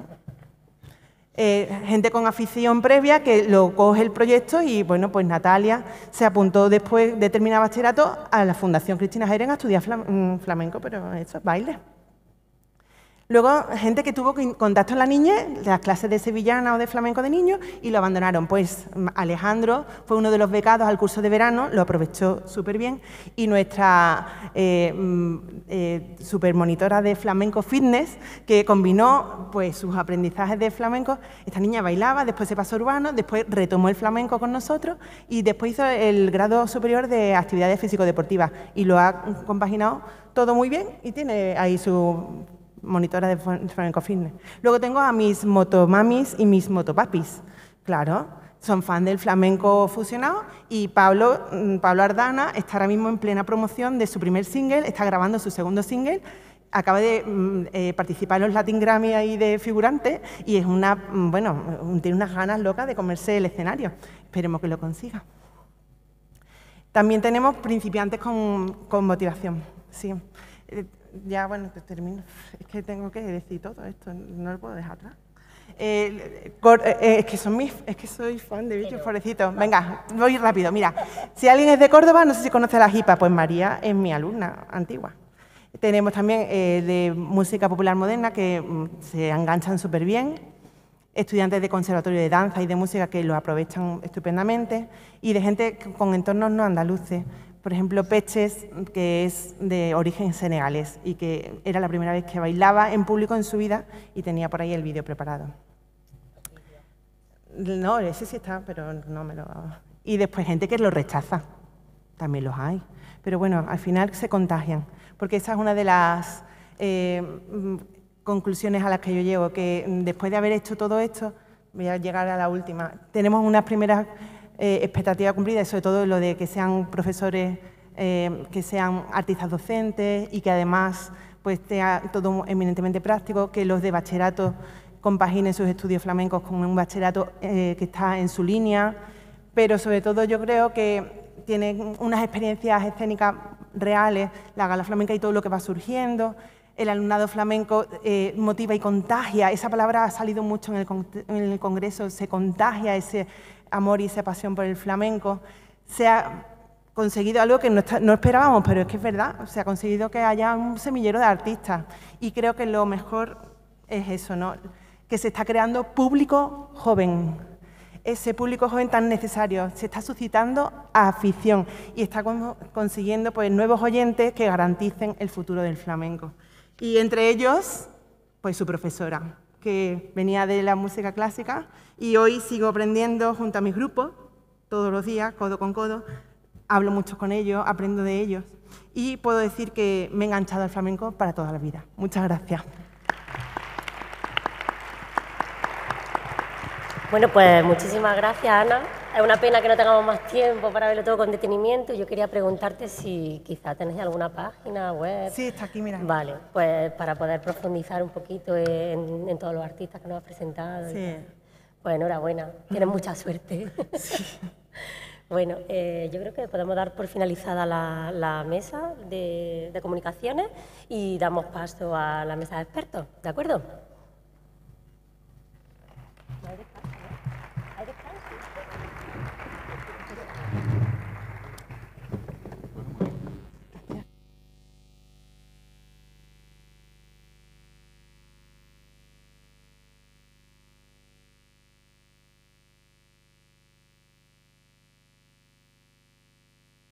Eh, gente con afición previa que lo coge el proyecto y, bueno, pues Natalia se apuntó después de terminar bachillerato a la Fundación Cristina Jeren a estudiar flamenco, pero eso es baile. Luego, gente que tuvo contacto en la niñez, las clases de sevillana o de flamenco de niños, y lo abandonaron. Pues Alejandro fue uno de los becados al curso de verano, lo aprovechó súper bien, y nuestra eh, eh, supermonitora de flamenco fitness, que combinó pues, sus aprendizajes de flamenco. Esta niña bailaba, después se pasó a urbano, después retomó el flamenco con nosotros, y después hizo el grado superior de actividades físico-deportivas, y lo ha compaginado todo muy bien, y tiene ahí su monitora de flamenco fitness. Luego tengo a mis motomamis y mis motopapis, claro, son fan del flamenco fusionado y Pablo, Pablo Ardana está ahora mismo en plena promoción de su primer single, está grabando su segundo single, acaba de eh, participar en los Latin Grammy ahí de figurante y es una, bueno, tiene unas ganas locas de comerse el escenario, esperemos que lo consiga. También tenemos principiantes con, con motivación, sí. Ya, bueno, te termino. Es que tengo que decir todo esto, no lo puedo dejar atrás. Eh, eh, es que son mis, es que soy fan de bichos pobrecitos. Venga, voy rápido. Mira, si alguien es de Córdoba, no sé si conoce a la jipa, pues María es mi alumna antigua. Tenemos también eh, de música popular moderna que mm, se enganchan súper bien. Estudiantes de conservatorio de danza y de música que lo aprovechan estupendamente. Y de gente con entornos no andaluces. Por ejemplo, Peches, que es de origen senegalés y que era la primera vez que bailaba en público en su vida y tenía por ahí el vídeo preparado. No, ese sí está, pero no me lo... Y después gente que lo rechaza, también los hay. Pero bueno, al final se contagian, porque esa es una de las eh, conclusiones a las que yo llego, que después de haber hecho todo esto, voy a llegar a la última, tenemos unas primeras eh, expectativas cumplidas, sobre todo lo de que sean profesores, eh, que sean artistas docentes y que además pues sea todo eminentemente práctico, que los de bachillerato compaginen sus estudios flamencos con un bachillerato eh, que está en su línea, pero sobre todo yo creo que tienen unas experiencias escénicas reales, la gala flamenca y todo lo que va surgiendo. El alumnado flamenco eh, motiva y contagia, esa palabra ha salido mucho en el, con en el Congreso, se contagia ese amor y esa pasión por el flamenco. Se ha conseguido algo que no, está, no esperábamos, pero es que es verdad, se ha conseguido que haya un semillero de artistas y creo que lo mejor es eso, ¿no? Que se está creando público joven. Ese público joven tan necesario, se está suscitando afición y está consiguiendo pues, nuevos oyentes que garanticen el futuro del flamenco. Y entre ellos, pues su profesora, que venía de la música clásica y hoy sigo aprendiendo junto a mis grupos, todos los días, codo con codo, hablo mucho con ellos, aprendo de ellos y puedo decir que me he enganchado al flamenco para toda la vida. Muchas gracias. Bueno, pues muchísimas gracias, Ana. Es una pena que no tengamos más tiempo para verlo todo con detenimiento. Yo quería preguntarte si quizá tenéis alguna página web. Sí, está aquí, mira. Vale, pues para poder profundizar un poquito en, en todos los artistas que nos has presentado. Sí. Pues enhorabuena, tienes mucha suerte. Sí. Bueno, eh, yo creo que podemos dar por finalizada la, la mesa de, de comunicaciones y damos paso a la mesa de expertos, ¿de acuerdo?